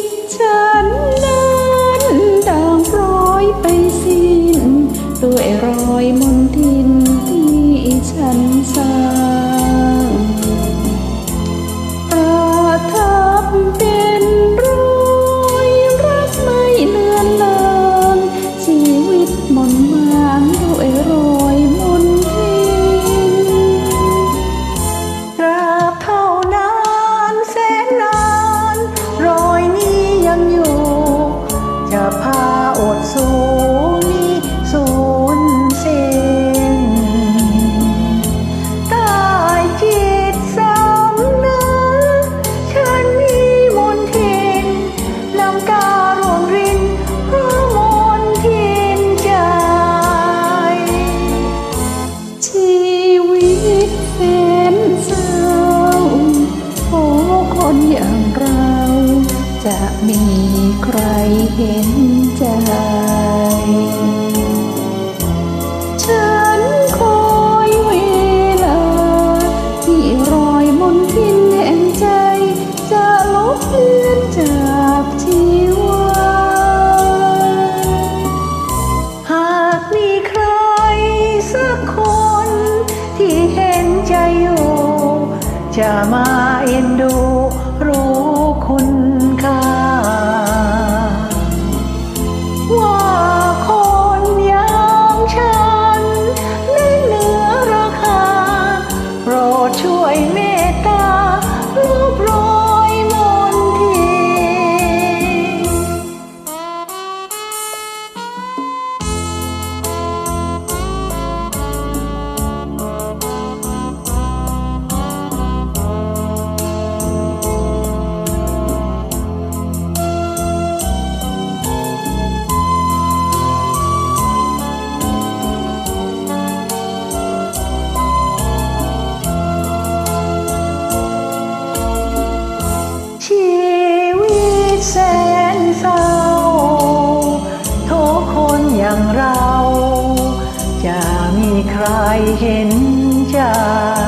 ฉันนั้นด่างพร้อยไปสิ้นด้วยรอยมนทินที่ฉันสร้างประทับเป็นรอยรักไม่เลือนลางชีวิตหม่นหมองด้วยรอยมนทินตราบเท่านานแสนนานรอยนี้ยังอยู่จะพาอดสู้นี้สูญสิ้นใต้จิตสำนึกฉันมีมนทินน้ำตาร่วงรินเพราะมนทินใจชีวิตแสนเศร้าโอ้คนอย่างเราจะมีใครเห็นใจฉันคอยเวลาที่รอยมนทินแห่งใจจะลบเลือนจากชีวาหากมีใครสักคนที่เห็นใจอยู่จะมาเอ็นดูรู้คุณค่าว่าคนอย่างฉันนั้นเหนือราคาโปรดช่วยเมตตาลบรอยมนทิชีวิตแสนเศร้าทุกคนอย่างเราจะมีใครเห็นใจ